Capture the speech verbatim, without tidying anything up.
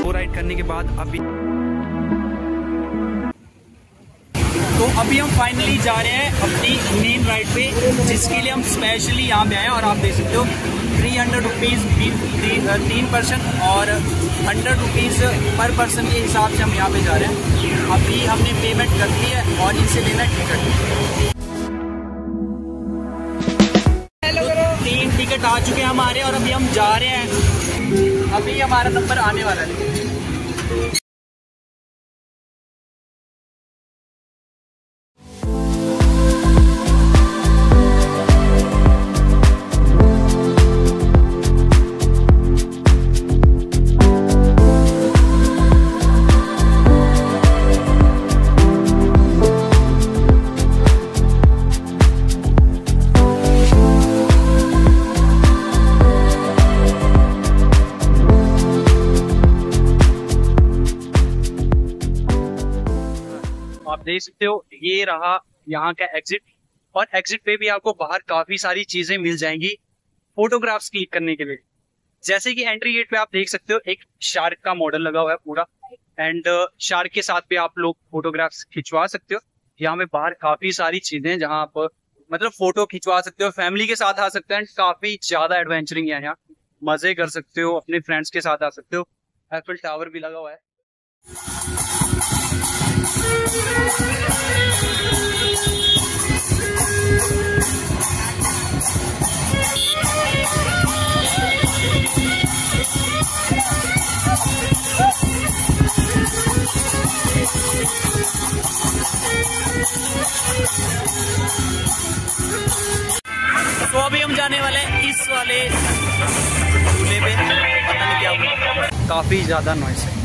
वो राइड करने के बाद अभी तो अभी हम फाइनली जा रहे हैं अपनी मेन राइड पे, जिसके लिए हम स्पेशली यहाँ पे आए हैं। और आप देख सकते हो थ्री हंड्रेड रुपीज़ तीन पर्सन और हंड्रेड रुपीज़ पर पर्सन के हिसाब से हम यहाँ पे जा रहे हैं। अभी हमने पेमेंट कर दी है और इनसे लेना टिकट। तो तीन टिकट आ चुके हैं हमारे और अभी हम जा रहे हैं। अभी हमारा नंबर आने वाला है। आप देख सकते हो ये रहा यहाँ का एग्जिट, और एग्जिट पे भी आपको बाहर काफी सारी चीजें मिल जाएंगी फोटोग्राफ्स क्लिक करने के लिए। जैसे कि एंट्री गेट पे आप देख सकते हो एक शार्क का मॉडल लगा हुआ है पूरा, एंड शार्क के साथ भी आप लोग फोटोग्राफ्स खिंचवा सकते हो। यहाँ पे बाहर काफी सारी चीजें जहाँ आप मतलब फोटो खिंचवा सकते हो, फैमिली के साथ आ सकते हैं। काफी ज्यादा एडवेंचरिंग है यहाँ, मजे कर सकते हो, अपने फ्रेंड्स के साथ आ सकते हो। एफिल टावर भी लगा हुआ है। तो अभी हम जाने वाले हैं इस वाले झूले पे, पता नहीं क्या हुआ, काफी ज्यादा नॉइस है।